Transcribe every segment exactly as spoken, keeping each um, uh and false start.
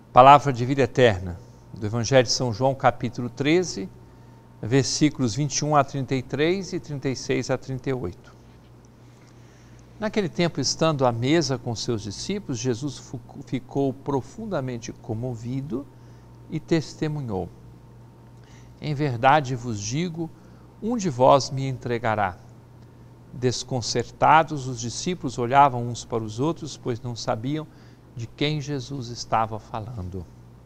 Palavra de vida eterna, do Evangelho de São João, capítulo treze, versículos vinte e um a trinta e três e trinta e seis a trinta e oito. Naquele tempo, estando à mesa com seus discípulos, Jesus ficou profundamente comovido e testemunhou: em verdade vos digo, um de vós me entregará. Desconcertados, os discípulos olhavam uns para os outros, pois não sabiam de quem Jesus estava falando.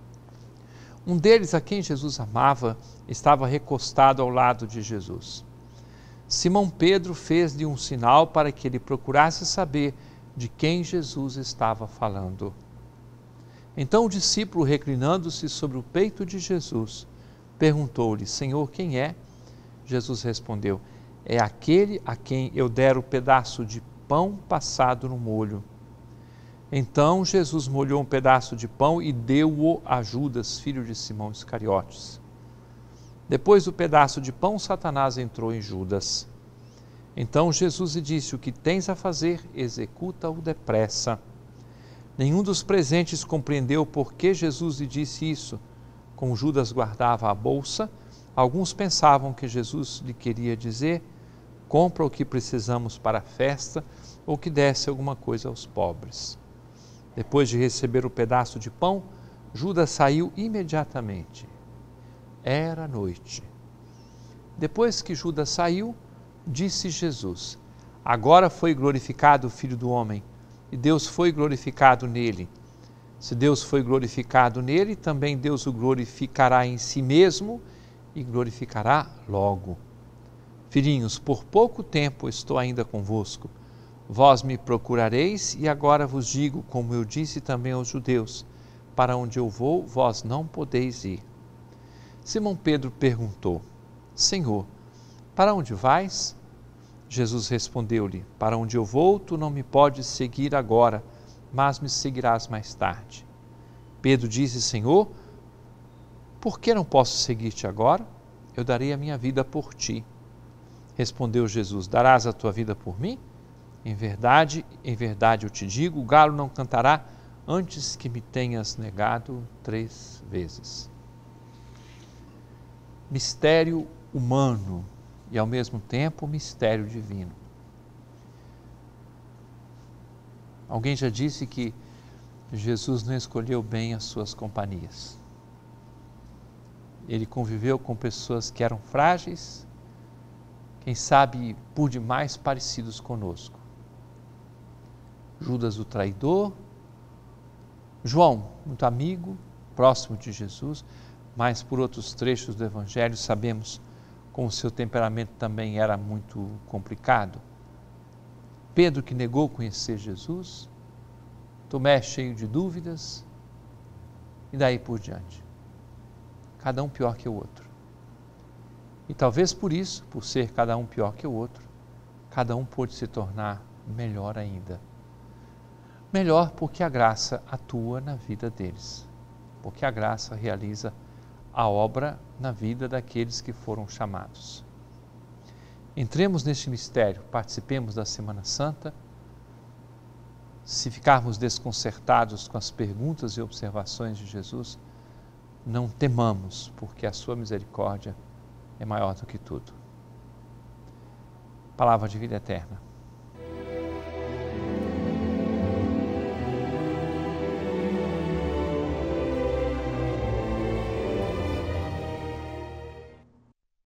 Um deles, a quem Jesus amava, estava recostado ao lado de Jesus. Simão Pedro fez-lhe um sinal para que ele procurasse saber de quem Jesus estava falando. Então o discípulo, reclinando-se sobre o peito de Jesus, perguntou-lhe: Senhor, quem é? Jesus respondeu: é aquele a quem eu der o pedaço de pão passado no molho. Então Jesus molhou um pedaço de pão e deu-o a Judas, filho de Simão Iscariotes. Depois do pedaço de pão, Satanás entrou em Judas. Então Jesus lhe disse: o que tens a fazer, executa-o depressa. Nenhum dos presentes compreendeu por que Jesus lhe disse isso. Como Judas guardava a bolsa, alguns pensavam que Jesus lhe queria dizer: compra o que precisamos para a festa, ou que desse alguma coisa aos pobres. Depois de receber o pedaço de pão, Judas saiu imediatamente. Era noite. Depois que Judas saiu, disse Jesus: agora foi glorificado o Filho do Homem, e Deus foi glorificado nele. Se Deus foi glorificado nele, também Deus o glorificará em si mesmo e glorificará logo. Filhinhos, por pouco tempo estou ainda convosco. Vós me procurareis, e agora vos digo, como eu disse também aos judeus: para onde eu vou, vós não podeis ir. Simão Pedro perguntou: Senhor, para onde vais? Jesus respondeu-lhe: para onde eu vou, tu não me podes seguir agora, mas me seguirás mais tarde. Pedro disse: Senhor, por que não posso seguir-te agora? Eu darei a minha vida por ti. Respondeu Jesus: darás a tua vida por mim? Em verdade, em verdade eu te digo, o galo não cantará antes que me tenhas negado três vezes. Mistério humano e, ao mesmo tempo, mistério divino. Alguém já disse que Jesus não escolheu bem as suas companhias. Ele conviveu com pessoas que eram frágeis, quem sabe por demais parecidos conosco. Judas o traidor, João, muito amigo, próximo de Jesus, mas por outros trechos do Evangelho sabemos como seu temperamento também era muito complicado. Pedro, que negou conhecer Jesus, Tomé, cheio de dúvidas, e daí por diante. Cada um pior que o outro. E talvez por isso, por ser cada um pior que o outro, cada um pôde se tornar melhor ainda. Melhor porque a graça atua na vida deles, porque a graça realiza a obra na vida daqueles que foram chamados. Entremos neste mistério, participemos da Semana Santa. Se ficarmos desconcertados com as perguntas e observações de Jesus, não temamos, porque a sua misericórdia é maior do que tudo. Palavra de vida eterna.